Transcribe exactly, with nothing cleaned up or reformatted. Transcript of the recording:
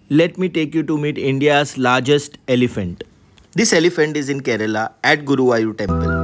Let me take you to meet India's largest elephant. This elephant is in Kerala at Guruvayoor temple.